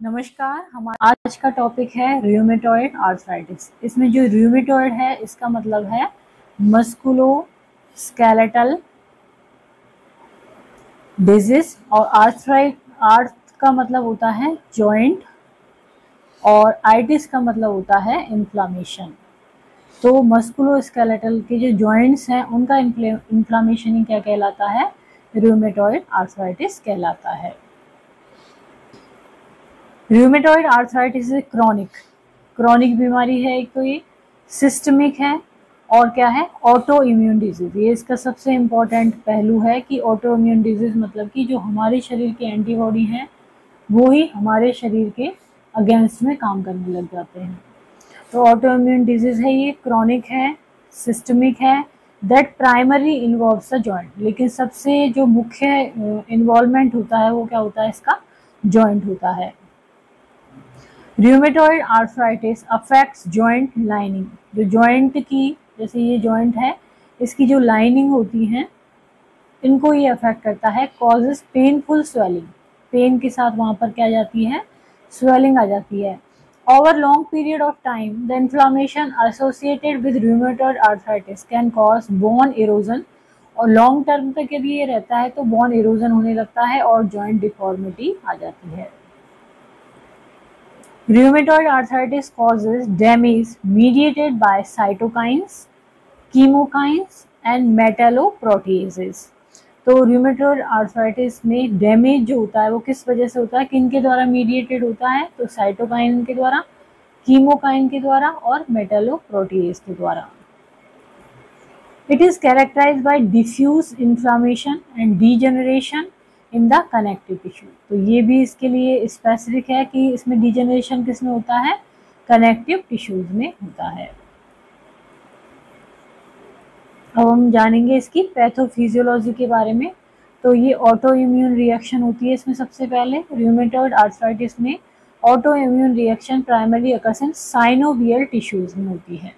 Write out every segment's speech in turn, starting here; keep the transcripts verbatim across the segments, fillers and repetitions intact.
नमस्कार। हमारा आज का टॉपिक है रूमेटॉइड आर्थराइटिस। इसमें जो रूमेटॉइड है इसका मतलब है मस्कुलोस्केलेटल डिजीज, और आर्थराइट आर्थ का मतलब होता है जॉइंट, और आइटिस का मतलब होता है इन्फ्लामेशन। तो मस्कुलोस्केलेटल के जो जॉइंट्स हैं उनका इन्फ्लामेशन ही क्या कहलाता है? रूमेटॉइड आर्थराइटिस कहलाता है। रूमेटॉइड आर्थराइटिस क्रॉनिक क्रॉनिक बीमारी है। एक तो ये सिस्टमिक है, और क्या है? Auto immune disease. ये इसका सबसे इम्पोर्टेंट पहलू है कि ऑटो इम्यून डिजीज मतलब कि जो हमारे शरीर के एंटीबॉडी हैं वो ही हमारे शरीर के अगेंस्ट में काम करने लग जाते हैं। तो ऑटो इम्यून डिजीज है, ये क्रॉनिक है, सिस्टमिक है, that primary involves the joint. लेकिन सबसे जो मुख्य इन्वॉल्वमेंट होता है वो क्या होता है? इसका जॉइंट होता है। Rheumatoid arthritis affects joint lining. जो जॉइंट की, जैसे ये जॉइंट है, इसकी जो लाइनिंग होती है इनको ये अफेक्ट करता है। कॉजेस पेनफुल स्वेलिंग, पेन के साथ वहाँ पर क्या जाती है? स्वेलिंग आ जाती है। Over long period of time the inflammation associated with rheumatoid arthritis can cause bone erosion. और लॉन्ग टर्म तक यदि ये रहता है तो बोन इरोजन होने लगता है और जॉइंट डिफॉर्मिटी आ जाती है। Rheumatoid arthritis causes damage mediated by cytokines, chemokines and metalloproteases। तो रूमेटॉइड आर्थराइटिस में डैमेज जो होता है वो किस वजह से होता है? किन के द्वारा मीडिएटेड होता है? तो साइटोकाइन के द्वारा, कीमोकाइन के द्वारा और मेटालोप्रोटीएज के द्वारा। It is characterized by diffuse inflammation and degeneration in the connective tissue. तो ये भी इसके लिए स्पेसिफिक है कि इसमें डिजेनरेशन किस में होता है? कनेक्टिव टिश्यूज में होता है। अब हम जानेंगे इसकी पैथोफिजियोलॉजी के बारे में। तो ये ऑटो इम्यून रिएक्शन होती है इसमें। सबसे पहले रूमेटॉइड आर्थराइटिस में auto immune reaction primary occurs in synovial tissues में होती है।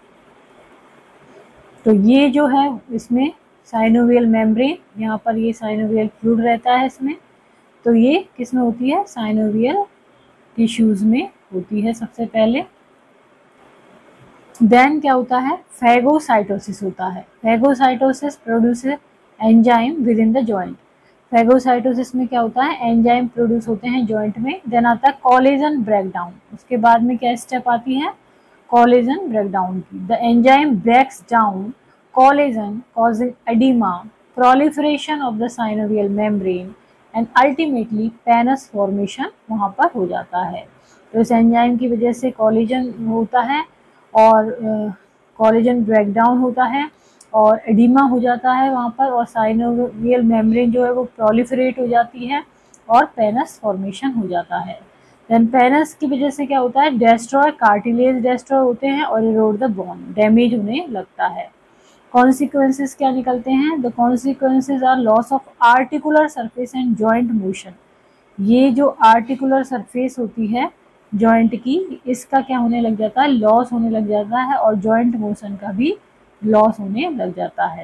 तो ये जो है इसमें साइनोवियल मेम्ब्रेन, यहाँ पर ये साइनोवियल फ्लूइड रहता है इसमें। तो ये किस में होती है? साइनोवियल टिश्यूज में होती है सबसे पहले। देन क्या होता है? फैगोसाइटोसिस होता है। Phagocytosis produces enzyme within the joint. Phagocytosis में क्या होता है? एंजाइम प्रोड्यूस होते हैं जॉइंट में। देन आता है कोलेजन ब्रेकडाउन। उसके बाद में क्या स्टेप आती है? कोलेजन ब्रेकडाउन की। The enzyme breaks down collagen causing edema, proliferation of the synovial membrane and ultimately pannus formation वहाँ पर हो जाता है। तो इस एंजाइम की वजह से कोलेजन होता है और कोलेजन ब्रेकडाउन होता है और एडिमा हो जाता है वहाँ पर, और साइनोवियल मेम्ब्रेन जो है वो प्रोलिफरेट हो जाती है और पेनस फॉर्मेशन हो जाता है। देन पेनस की वजह से क्या होता है? डेस्ट्रॉय कार्टिलेज डेस्ट्रॉय होते हैं और इरोड द बोन, डैमेज होने लगता है। कॉन्सिक्वेंसेस क्या निकलते हैं? The consequences are loss of articular surface and joint motion. ये जो आर्टिकुलर सरफेस होती है जॉइंट की, इसका क्या होने लग जाता है? लॉस होने लग जाता है, और जॉइंट मोशन का भी लॉस होने लग जाता है।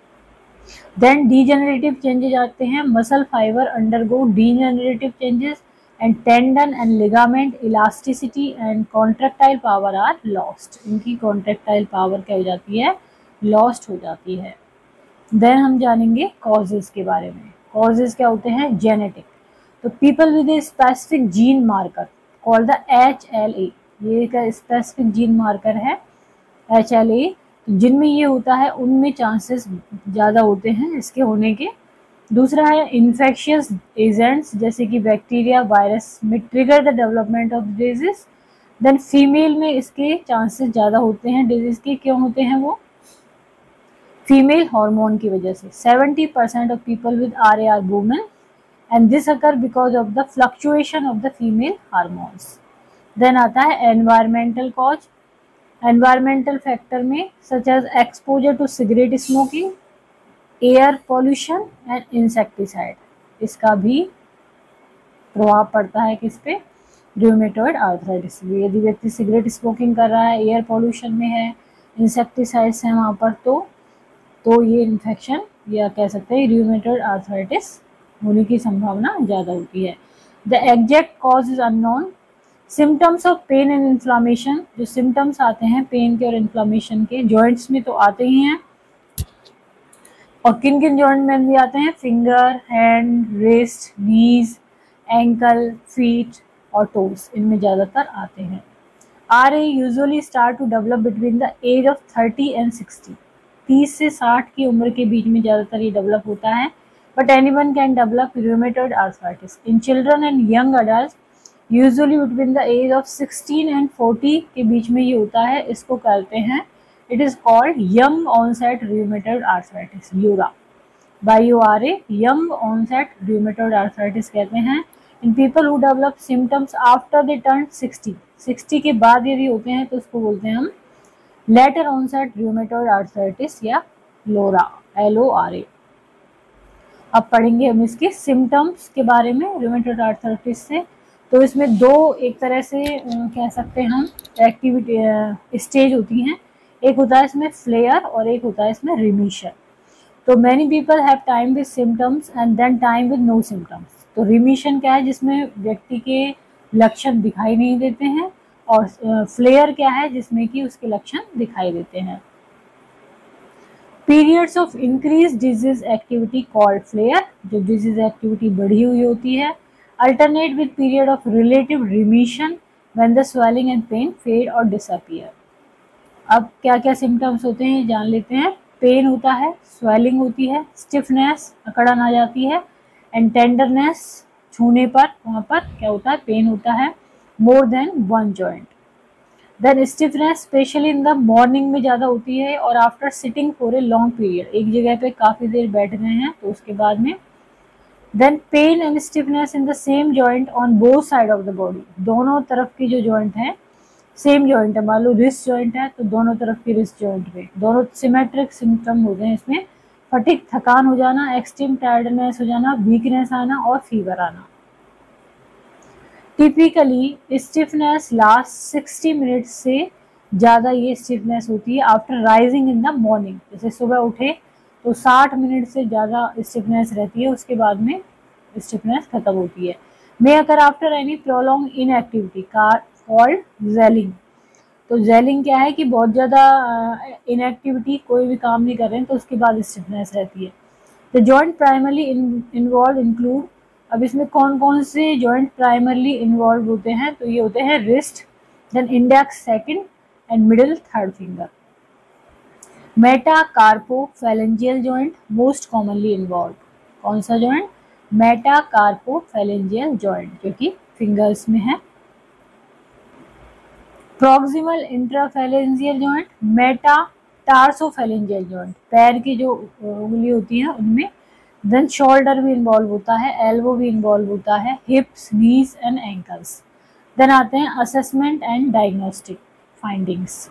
देन डीजेनरेटिव चेंजेस आते हैं। Muscle fibre undergo degenerative changes and tendon and ligament elasticity and contractile power are lost. इनकी कॉन्ट्रैक्टाइल पावर क्या हो जाती है? लॉस्ट हो जाती है। देन हम जानेंगे कॉजेज के बारे में। कॉजेज क्या होते हैं? जेनेटिक। तो people with a specific gene marker called the H L A, ये का स्पेसिफिक जीन मार्कर है एच एल ए। जिनमें ये होता है उनमें चांसेस ज़्यादा होते हैं इसके होने के। दूसरा है इन्फेक्शियस एजेंट्स जैसे कि बैक्टीरिया, वायरस में trigger the development of disease. Then female में इसके चांसेस ज़्यादा होते हैं डिजीज के। क्यों होते हैं वो? फीमेल हार्मोन की वजह से। Seventy percent of people with R A are women and this occur because of the fluctuation of the female hormones. Then आता है एनवायरमेंटल कॉज। एनवायरमेंटल फैक्टर में such as exposure to cigarette smoking, air pollution and insecticide, इसका भी प्रभाव पड़ता है किस पे? Rheumatoid arthritis. यदि व्यक्ति सिगरेट स्मोकिंग कर रहा है, एयर पॉल्यूशन में है, इंसेक्टिसाइड्स हैं वहाँ पर, तो तो ये इन्फेक्शन या कह सकते हैं रूमेटॉइड आर्थराइटिस होने की संभावना ज़्यादा होती है। The exact cause is unknown. Symptoms of pain and inflammation, जो सिम्टम्स आते हैं पेन के और इन्फ्लामेशन के, जॉइंट्स में तो आते ही हैं, और किन किन जॉइंट में भी आते हैं, finger, hand, wrist, knees, ankle, feet और टोज, इनमें ज़्यादातर आते हैं। R A usually start to develop between the age of thirty and sixty, तीस से साठ की उम्र के बीच में ज़्यादातर ये डेवलप होता है। But anyone can develop rheumatoid arthritis in children and young adult, usually between the age of sixteen and forty के बीच में ये होता है। इसको कहते हैं, it is called young onset rheumatoid arthritis, YORA, by U R A, young onset rheumatoid arthritis कहते हैं। In people who develop symptoms after they turn sixty, sixty के बाद यदि होते हैं तो उसको बोलते हैं हम लेटर ऑनसेट रूमेटॉइड आर्थराइटिस या लोरा, एल ओ आर ए। अब पढ़ेंगे हम इसके सिम्टम्स के बारे में रूमेटॉइड आर्थराइटिस से। तो इसमें दो एक तरह से कह सकते हैं हम एक्टिविटी स्टेज होती हैं, एक होता है इसमें फ्लेयर और एक होता है इसमें रिमिशन। तो many people have time with symptoms and then time with no symptoms. तो रिमिशन क्या है, जिसमें व्यक्ति के लक्षण दिखाई नहीं देते हैं, और फ्लेयर क्या है, जिसमें कि उसके लक्षण दिखाई देते हैं। Periods of increase disease activity called flare, जो डिजीज एक्टिविटी बढ़ी हुई होती है। Alternate with period of relative remission when the swelling and pain fade और डिसअपियर। अब क्या क्या सिम्टम्स होते हैं जान लेते हैं। पेन होता है, स्वेलिंग होती है, स्टिफनेस, अकड़न आ जाती है, एंड टेंडरनेस, छूने पर वहाँ पर क्या होता है, पेन होता है, more than one joint. Then stiffness specially in the morning में ज़्यादा होती है, और after sitting for a long period, एक जगह पे काफ़ी देर बैठ गए हैं तो उसके बाद में। Then pain and stiffness in the same joint on both side of the body, दोनों तरफ की जो जॉइंट है सेम जॉइंट है, मान लो रिस्ट जॉइंट है तो दोनों तरफ की रिस्ट जॉइंट पे, दोनों सिमेट्रिक सिम्टम होते हैं इसमें। फटीग, थकान हो जाना, एक्सट्रीम टायर्डनेस हो जाना, वीकनेस आना और फीवर आना। Typically stiffness last sixty minutes से ज़्यादा ये स्टिफनेस होती है after rising in the morning, जैसे सुबह उठे तो साठ मिनट से ज़्यादा स्टिफनेस रहती है, उसके बाद में स्टिफनेस खत्म होती है। May occur after any prolong inactivity called gelling. तो जेलिंग क्या है कि बहुत ज़्यादा इनएक्टिविटी, कोई भी काम नहीं कर रहे हैं तो उसके बाद स्टिफनेस रहती है। The joint primarily involve include, अब इसमें कौन कौन से जॉइंट प्राइमरली इन्वॉल्व होते हैं, तो ये होते हैं wrist, then index second and middle third finger. Metacarpophalangeal joint most commonly involve, कौन सा जॉइंट, मेटाकार्पोफैलेंजियल जॉइंट, जो कि फिंगर्स में है। Proximal intraphalangeal joint, metatarsophalangeal joint, पैर की जो उंगली होती है उनमें। देन शोल्डर भी इन्वॉल्व होता है, एल्बो भी इन्वॉल्व होता है, hips, knees and ankles. Then आते हैं असेसमेंट एंड डायग्नोस्टिक फाइंडिंग्स।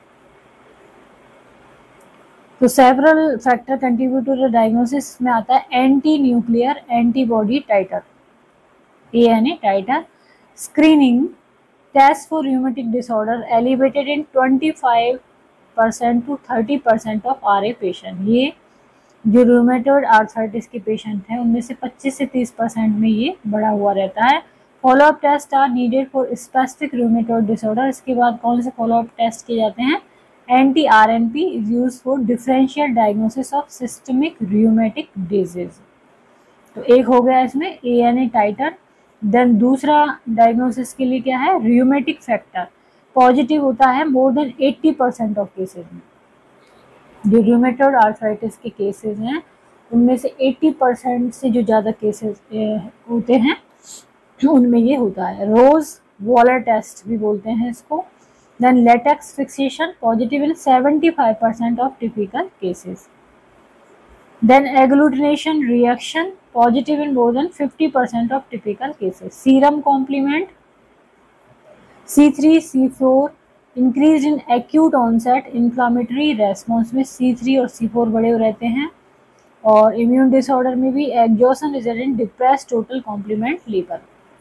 तो several factor contribute to the diagnosis में आता है anti nuclear antibody titre, A N A titre. Screening test for rheumatic disorder elevated in twenty five percent to thirty percent of R A patient. ये जो rheumatoid arthritis के patient हैं उनमें से पच्चीस से तीस परसेंट में ये बढ़ा हुआ रहता है। Follow up test are needed for specific rheumatoid disorder. इसके बाद कौन से फॉलोअप टेस्ट किए जाते हैं, anti R N P is use for differential diagnosis of systemic rheumatic disease. तो एक हो गया इसमें A N A titre. Then दूसरा डायग्नोसिस के लिए क्या है, रूमेटिक फैक्टर पॉजिटिव होता है more than eighty percent of cases में। जो रूमेटॉइड आर्थराइटिस के केसेस हैं उनमें से अस्सी परसेंट से जो ज़्यादा केसेस होते हैं उनमें ये होता है। रोज वॉलर टेस्ट भी बोलते हैं इसको। Then latex fixation positive in seventy five percent of typical cases. Then agglutination reaction positive in more than fifty percent of typical cases. Serum complement C three C four increase in acute onset inflammatory response में C three और सी four बड़े रहते हैं। और immune disorder में भी exhaustion result in depress total complement level.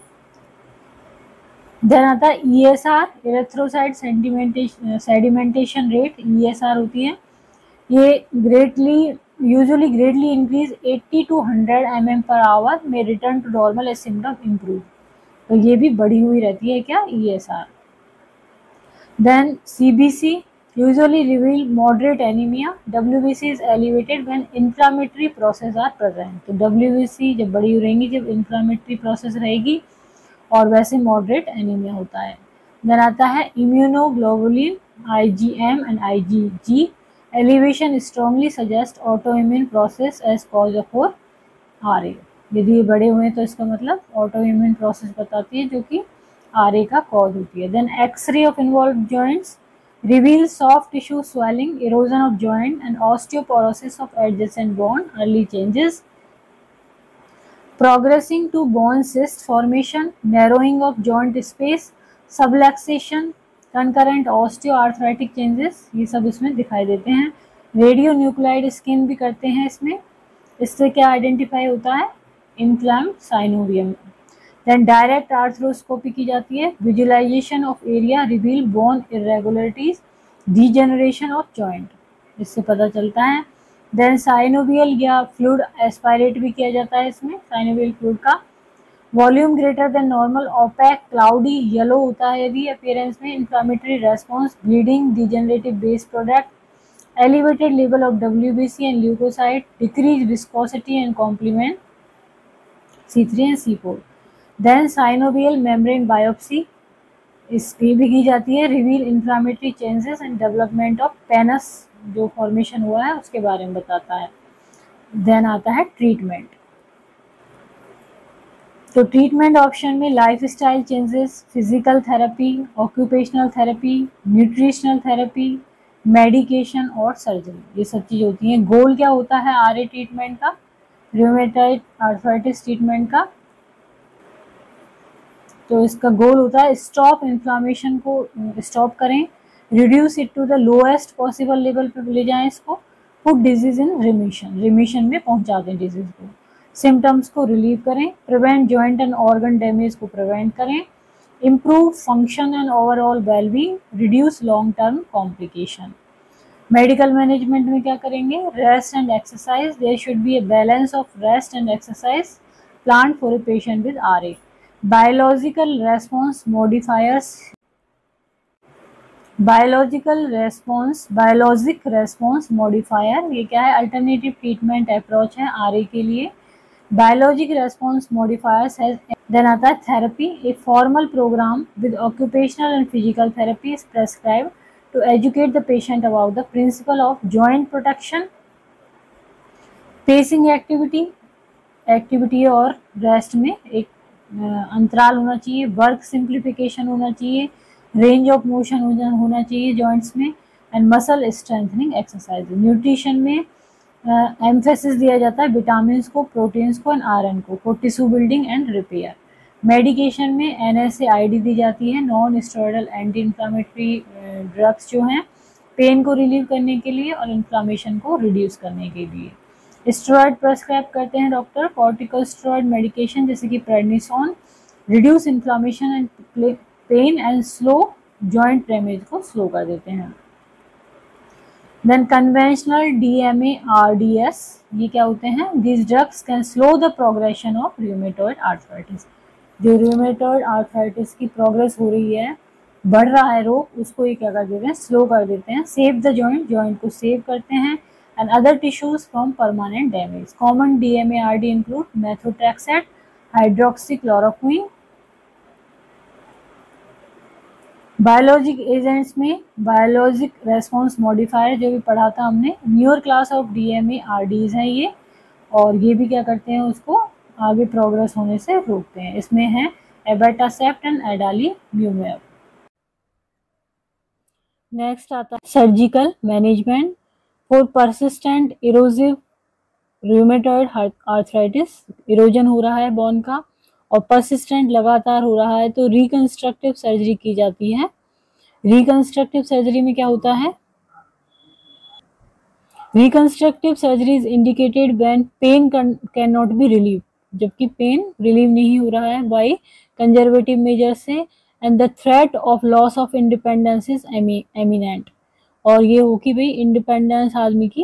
Then आता है E S R erythrocyte sedimentation rate, E S R होती है। ये greatly usually greatly increase eighty to one hundred mm per hour may return to normal as symptom improve। तो ये भी बढ़ी हुई रहती है क्या, E S R. Then C B C usually reveal moderate anemia, W B C is elevated when inflammatory process are present। तो W B C जब बड़ी रहेंगी, जब inflammatory process रहेगी, और वैसे moderate anemia होता है। देन आता है immunoglobulin I G M and I G G elevation strongly suggest autoimmune process as cause of for R A। यदि ये बड़े हुए तो इसका मतलब autoimmune process बताती है जो कि R A का कॉज होती है। Then X ray of involve joints reveal soft tissue swelling, erosion of joint and osteoporosis of adjacent bone, early changes progressing to bone cyst formation, narrowing of joint space, subluxation, concurrent osteoarthritic changes, ये सब इसमें दिखाई देते हैं। Radio nuclide skin भी करते हैं इसमें, इससे क्या आइडेंटिफाई होता है, inflamed synovium. Then direct arthroscopy की जाती है, visualisation of area reveal bone irregularities, degeneration of joint, इससे पता चलता है। देन साइनोवियल या फ्लूइड एस्पायरेट भी किया जाता है इसमें, साइनोवियल फ्लूइड का। Volume greater than normal, opaque, cloudy, yellow होता है यदि अपीयरेंस में। Inflammatory response, bleeding, degenerative base product, elevated level of W B C and leukocyte, decreased viscosity and complement C three and C four। Then synovial membrane biopsy इसकी भी की जाती है, reveal inflammatory changes and development of pannus, जो formation हुआ है उसके बारे में बताता है। देन आता है ट्रीटमेंट। तो ट्रीटमेंट ऑप्शन में life style changes, physical therapy, occupational therapy, nutritional therapy, medication और सर्जरी, ये सब चीज़ होती हैं। गोल क्या होता है आर ए ट्रीटमेंट का, रूमेटॉइड आर्थराइटिस ट्रीटमेंट का, तो इसका गोल होता है स्टॉप इन्फ्लामेशन को, स्टॉप करें, reduce it to the lowest possible level पे ले जाएं इसको, put disease in remission, remission में पहुंचा दें डिजीज को, सिम्टम्स को रिलीव करें, prevent joint and organ damage को प्रिवेंट करें, improve function and overall wellbeing, reduce long term complication. Medical management में क्या करेंगे, rest and exercise, there should be a balance of rest and exercise plan for a patient with R A. Biological response modifiers, biological response, biologic response modifier, ये क्या है, alternative treatment approach है R A के लिए। Biologic response modifiers है। Then आता है therapy, a formal programme with occupational and physical therapy is prescribe to educate the patient about the principle of joint protection. Pacing activity, activity और rest में एक अंतराल होना चाहिए, वर्क सिंप्लीफिकेशन होना चाहिए, रेंज ऑफ मोशन होना चाहिए जॉइंट्स में, and muscle strengthening exercise. Nutrition में एम्फेसिस uh, दिया जाता है विटामिन को, प्रोटीन्स को एंड आयरन को for tissue building and repair. Medication में N S A I D दी जाती है, non steroidal anti inflammatory drugs जो हैं पेन को रिलीव करने के लिए और इन्फ्लामेशन को रिड्यूस करने के लिए। स्टेरॉयड प्रेस्क्राइब करते हैं डॉक्टर, कॉर्टिकोस्टेरॉयड मेडिकेशन जैसे कि prednisone, reduce inflammation and pain and slow joint damage को स्लो कर देते हैं। Then conventional D M A R D S, ये क्या होते हैं, this drugs can slow the progression of rheumatoid arthritis. जो रूमेटॉइड आर्थराइटिस की प्रोग्रेस हो रही है, बढ़ रहा है रोग, उसको ये क्या कर देते हैं, स्लो कर देते हैं। सेव द जॉइंट, जॉइंट को सेव करते हैं, and other tissues from permanent damage. Common D M A R D include methotrexate, hydroxychloroquine. Biologic agents में बायोलॉजिक रेस्पॉन्स मॉडिफायर जो भी पढ़ा था हमने, newer class of D M A R Ds हैं ये, और ये भी क्या करते हैं, उसको आगे प्रोग्रेस होने से रोकते हैं। इसमें है एबेटासेप्ट एंड एडालीम्यूमेब। नेक्स्ट आता है surgical management for persistent erosive rheumatoid arthritis. Erosion हो रहा है बोन का और परसिस्टेंट लगातार हो रहा है, तो रिकंस्ट्रक्टिव सर्जरी की जाती है। रिकंस्ट्रक्टिव सर्जरी में क्या होता है, reconstructive surgery is indicated when pain can not be relieve, जबकि पेन रिलीव नहीं हो रहा है बाय कंजर्वेटिव मेजर से, and the threat of loss of independence is eminent, और ये हो कि भाई इंडिपेंडेंस आदमी की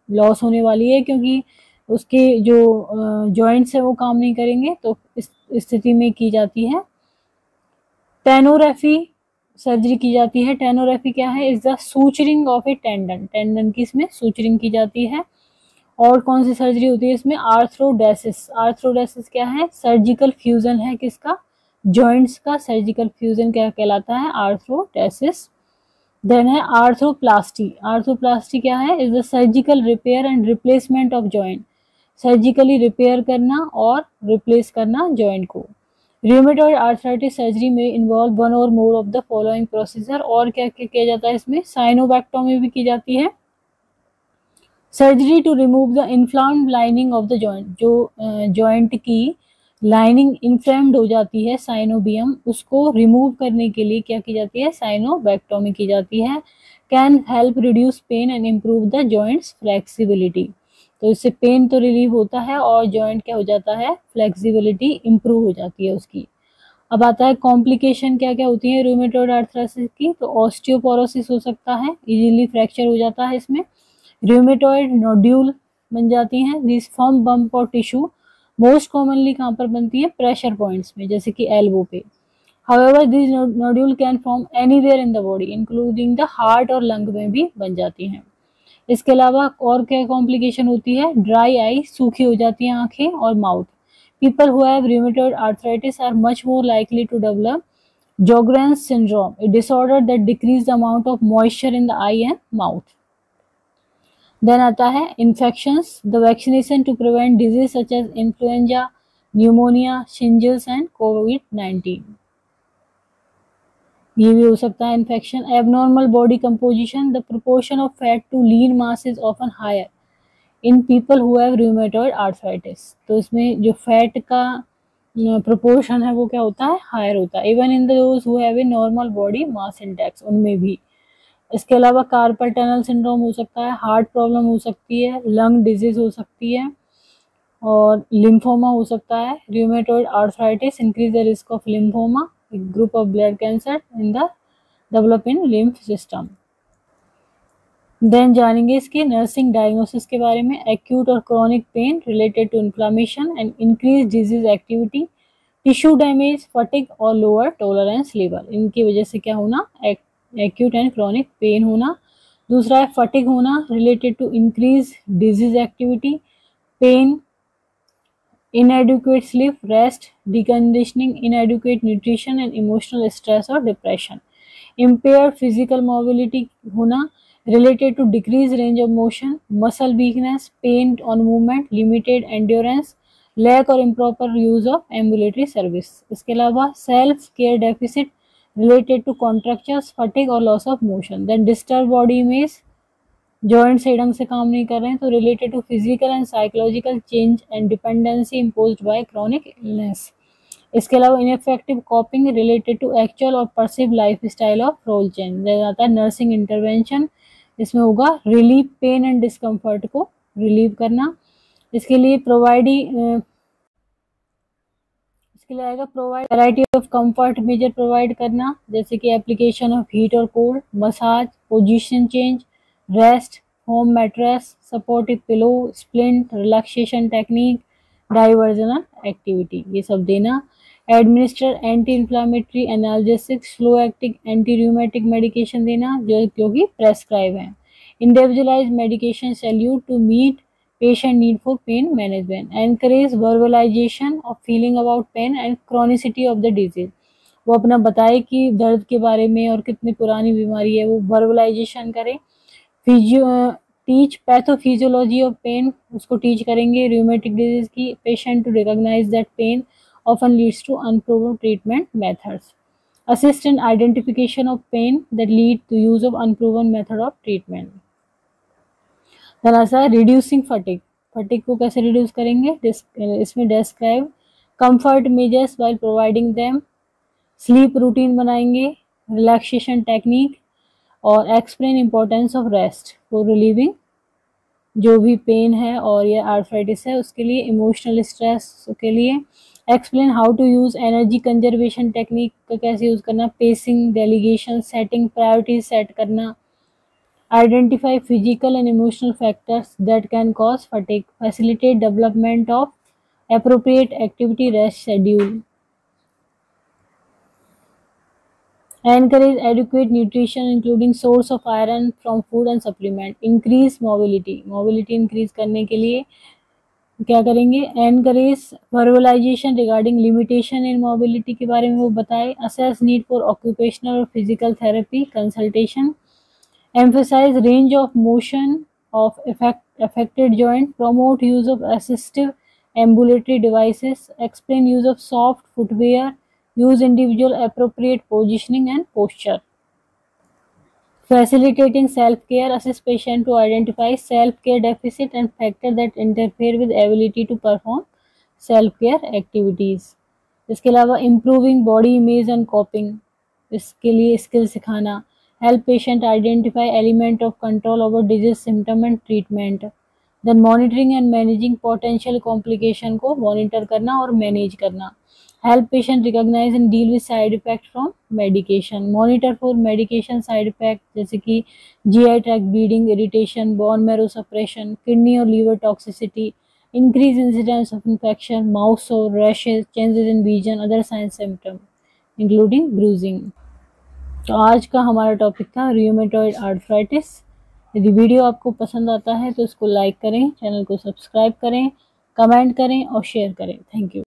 लॉस होने वाली है, क्योंकि उसके जो जॉइंट्स है वो काम नहीं करेंगे, तो इस स्थिति में की जाती है टेनोरेफी सर्जरी की जाती है। टेनोरेफी क्या है? Is the suturing of a tendon, tendon की इसमें सूचरिंग की जाती है। और कौन सी सर्जरी होती है इसमें? आर्थ्रोडेसिस। आर्थ्रोडेसिस क्या है? सर्जिकल फ्यूजन है किसका? जॉइंट्स का सर्जिकल फ्यूजन क्या कहलाता है? आर्थ्रोडेसिस। देन है आर्थ्रोप्लास्टी। आर्थ्रोप्लास्टी क्या है? Is the surgical repair and replacement of joint, surgically repair करना और रिप्लेस करना जॉइंट को। रूमेटॉइड आर्थराइटिस सर्जरी में involve one or more of the following procedure. और क्या क्या किया जाता है इसमें? साइनोबैक्टोमी भी की जाती है। Surgery to remove the inflamed lining of the joint, जो जॉइंट uh, की लाइनिंग इन्फ्लेम्ड हो जाती है, साइनोबियम, उसको रिमूव करने के लिए क्या की जाती है? साइनोबैक्टोमी की जाती है। Can help reduce pain and improve the joints flexibility, तो इससे पेन तो रिलीव होता है और जॉइंट क्या हो जाता है? फ्लेक्सिबिलिटी इम्प्रूव हो जाती है उसकी। अब आता है कॉम्प्लिकेशन क्या क्या होती है रूमेटॉइड आर्थराइटिस की। तो ऑस्टियोपोरोसिस हो सकता है, इजीली फ्रैक्चर हो जाता है इसमें। रूमेटॉइड नोड्यूल बन जाती हैं, दिस फर्म बम्प और टिश्यू मोस्ट कॉमनली कहाँ पर बनती है? प्रेशर पॉइंट्स में, जैसे कि एल्बो पे। However this nodule can form anywhere in the body including the heart और लंग में भी बन जाती हैं। इसके अलावा और क्या कॉम्प्लिकेशन होती है? ड्राई आई, सूखी हो जाती हैं आंखें और mouth. People who have rheumatoid arthritis are much more likely to develop Sjogren's syndrome, a disorder that decreases the amount of moisture in the eye and mouth. Then आता है infections, the vaccination to prevent disease such as influenza, pneumonia, shingles and COVID nineteen, ये भी हो सकता है infection. Abnormal body composition, the proportion of fat to lean mass is often higher in people who have rheumatoid arthritis, तो इसमें जो fat का proportion है वो क्या होता है? हायर होता है। Even in those who have a normal body mass index, उनमें भी। इसके अलावा कार्पल टनल सिंड्रोम हो सकता है, हार्ट प्रॉब्लम हो सकती है, लंग डिजीज हो सकती है और लिम्फोमा हो सकता है। Rheumatoid arthritis increase the risk of lymphoma, a group of blood cancer in the developing lymph system. Then जानेंगे इसके नर्सिंग डायग्नोसिस के बारे में। एक्यूट और chronic pain related to inflammation and increase disease activity, tissue damage, fatigue और lower tolerance level, इनकी वजह से क्या होना? एक्यूट एंड क्रॉनिक पेन होना। दूसरा है फटिग होना related to increase disease activity, pain, inadequate sleep, rest, deconditioning, inadequate nutrition and emotional stress or depression. Impaired physical mobility होना related to decreased range of motion, muscle weakness, pain on movement, limited endurance, lack or improper use of ambulatory service. इसके अलावा self care deficit related to contractures, fatigue और loss of motion. Then disturbed body image, joint सही ढंग से काम नहीं कर रहे हैं, तो related to physical and psychological change and dependency imposed by chronic illness. इसके अलावा ineffective coping related to actual और perceived life style of role change. आता है नर्सिंग इंटरवेंशन, इसमें होगा रिलीव पेन एंड डिस्कम्फर्ट को रिलीव करना। इसके लिए प्रोवाइडिंग इसके लिए आएगा provide variety of comfort measure provide करना, जैसे कि एप्लीकेशन ऑफ हीट और cold, massage, position change, rest, home mattress, supportive pillow, splint, relaxation technique, diversional activity, ये सब देना। Administer anti inflammatory, analgesic, slow acting anti rheumatic medication देना जो क्योंकि प्रेस्क्राइब है। Individualise medication salute to meet patient need for pain management. Encourage verbalisation of feeling about pain and chronicity of the disease, वो अपना बताए कि दर्द के बारे में और कितनी पुरानी बीमारी है, वो वर्बलाइजेशन करे। Physio teach pathophysiology of pain, उसको टीच करेंगे रूमेटिक डिजीज की। Patient to recognise that pain often leads to unproved treatment methods. Assist in identification of pain that lead to use of unproven method of treatment. तरह सा reducing fatigue, fatigue को कैसे reduce करेंगे? इसमें describe comfort measures while providing them, sleep routine बनाएंगे, relaxation technique और explain importance of rest for relieving जो भी पेन है और ये आर्थराइटिस है उसके लिए। इमोशनल स्ट्रेस के लिए explain how to use energy conservation technique का कैसे यूज करना, pacing, delegation, setting, priorities set करना, Identify physical and emotional factors that can cause fatigue. Facilitate development of appropriate activity rest schedule. Encourage adequate nutrition including source of iron from food and supplement. Increase mobility. Mobility increase करने के लिए क्या करेंगे? Encourage verbalisation regarding limitation in mobility के बारे में वो बताए. असेस नीड फॉर ऑक्यूपेशनल और physical therapy consultation. Emphasise range of motion of affected joint. Promote use of assistive ambulatory devices. Explain use of soft footwear. Use individual appropriate positioning and posture. Facilitating self-care. Assist patient to identify self-care deficit and factor that interfere with ability to perform self-care activities. इसके अलावा improving body image and coping. इसके लिए skill सिखाना. Help patient identify element of control over disease symptom and treatment. Then monitoring and managing potential complication को monitor करना और manage करना. Help patient recognize and deal with side effect from medication. Monitor for medication side effect जैसे कि G I tract bleeding, irritation, bone marrow suppression, kidney or liver toxicity, increase incidence of infection, mouth sore, rashes, changes in vision, other signs symptom including bruising. तो आज का हमारा topic था rheumatoid arthritis. यदि video आपको पसंद आता है तो इसको लाइक करें, चैनल को सब्सक्राइब करें, कमेंट करें और शेयर करें. Thank you.